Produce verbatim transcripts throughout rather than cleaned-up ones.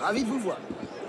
Ravi de vous voir.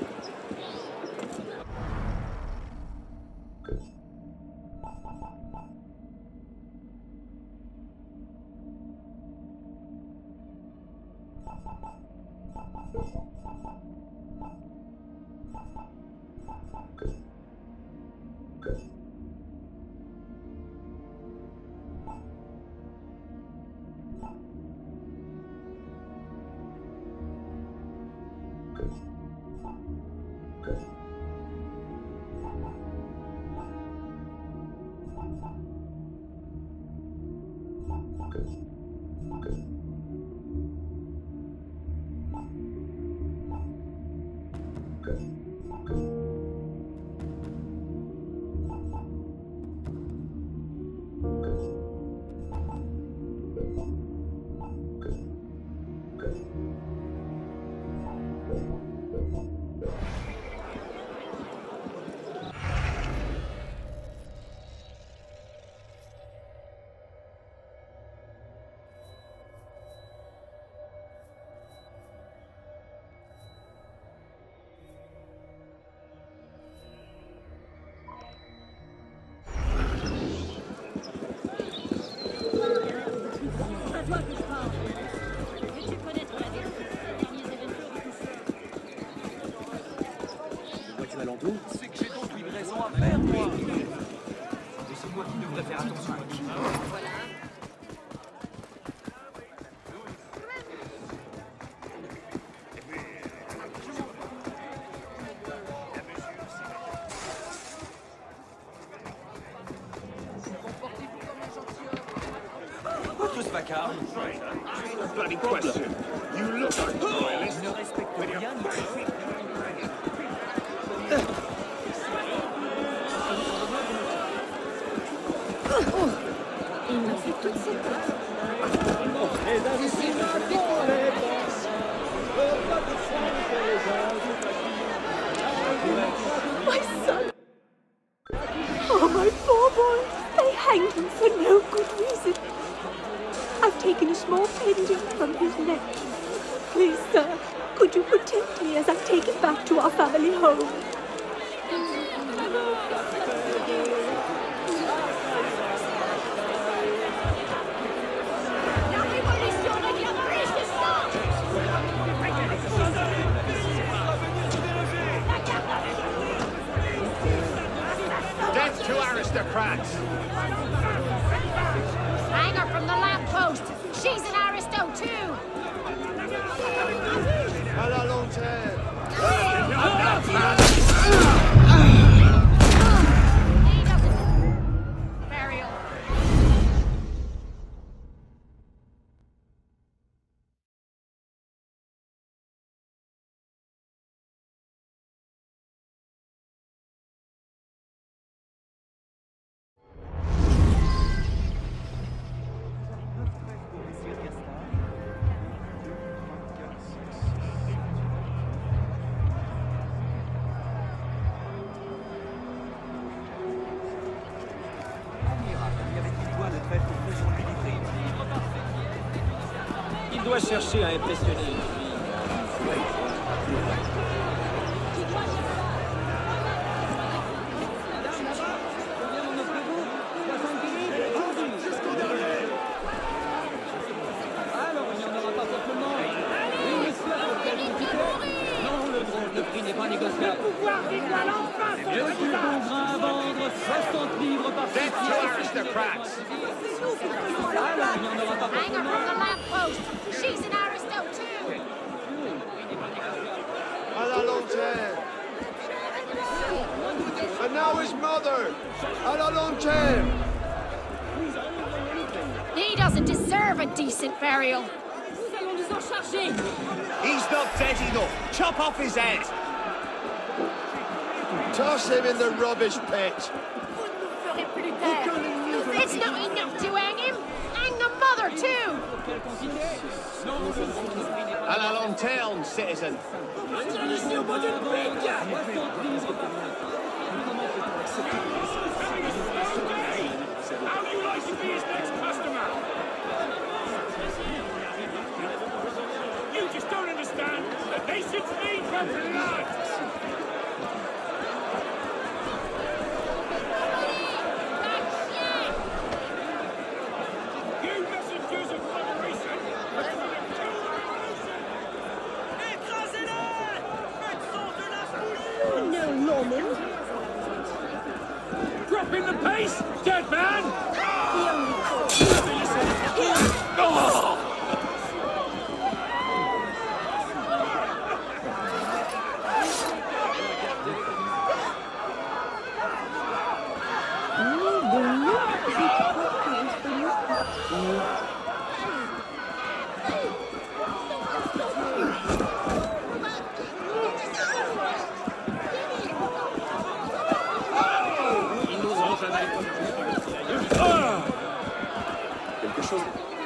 C'est que j'ai donc livraison à faire, moi. Et c'est moi qui devrais faire attention. Voilà. Tous vacarmes. Bloody question. You look like royalist. Ne respecte rien ni personne. Il m'a fait toute cette tête. My son! Oh, my poor boy! They hanged him for no good reason. I've taken a small pendant from his neck. Please, sir, could you protect me as I take it back to our family home? Death to aristocrats! Hang her from the lamppost! She's an aristo too! À la lanterne! Burial. Il doit chercher à impressionner. Alors, il n'y en aura pas simplement. Oui, monsieur, non, le, le prix n'est pas négociable. Le plus bon grain à vendre, soixante livres par Death to aristocrats! Alors, il n'y en aura pas Hang her from simplement. the lamppost! She's an aristo too! À la lanterne! And now his mother! À la lanterne! He doesn't deserve a decent burial. Nous allons nous en charger. He's not dead enough! Chop off his head! Toss him in the rubbish pit! Vous ne nous ferez plus taire. It's not enough to hang him! Hang the mother too! À la lanterne, citizen! How do you like to be his next customer? You just don't understand. The nation's main Upping the pace, dead man! Quelque chose.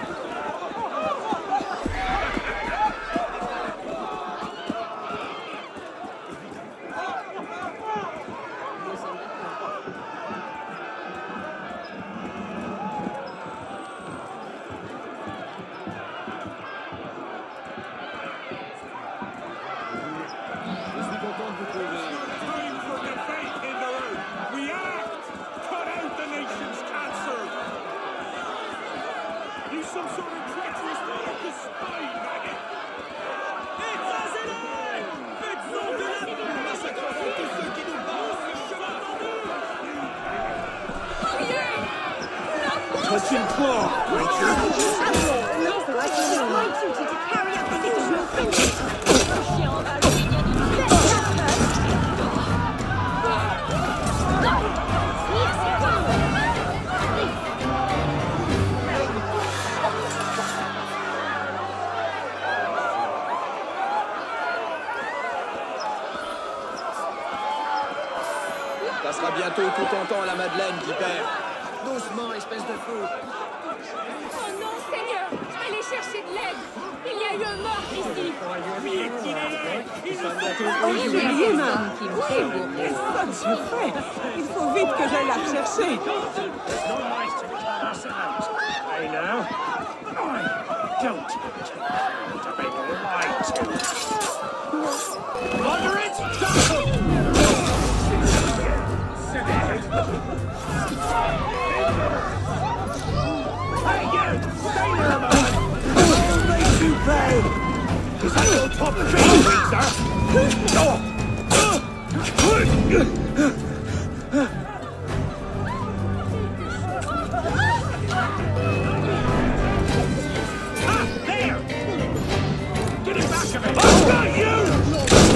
Je suis content de vous trouver. Time for debate in the room. React! Cut out the nation's cancer! You some sort of treacherous Marcus spine, maggot! It's Azilin! It's not the massacre de tous ceux qui nous battent! Touching claw, Rachel. My duty to carry out the citizen's principle. Ça sera bientôt tout ton temps à la Madeleine qui perd. Doucement, espèce de fou. Oh non, Seigneur! Je vais aller chercher de l'aide! Il y a eu un mort ici! Juliana, qu'est-ce que tu fais? Il faut vite que j'aille la chercher. There's no life to cut us out. Hey now. I don't to make a lie to. Moderate tackle! Hey you! Stay there a moment! What makes you pay? Is that your top tree, sir? Ah, there! Get him back of it! I've got you!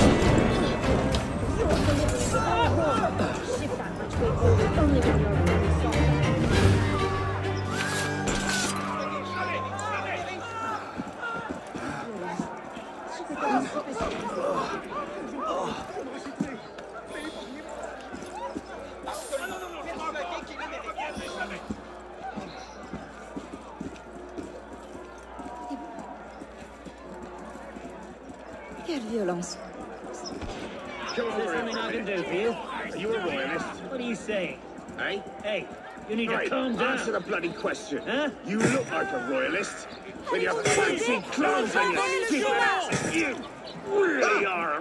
Quelle violence. There's something I can do for you. Are you a royalist? What are you saying? Hey? Hey, you need Right, to calm down. answer the bloody question. Huh? You look like a royalist. With your fancy clothes and your stiff ass. You really are.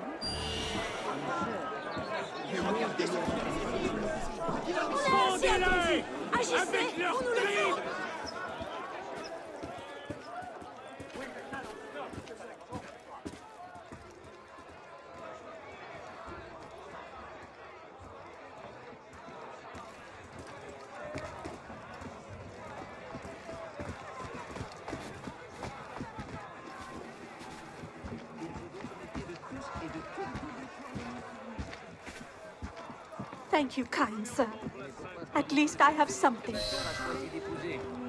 Ordinary! Agissez! Avec leur On nous le crime! faut! Thank you, kind sir. At least I have something. Choisi d'épouser.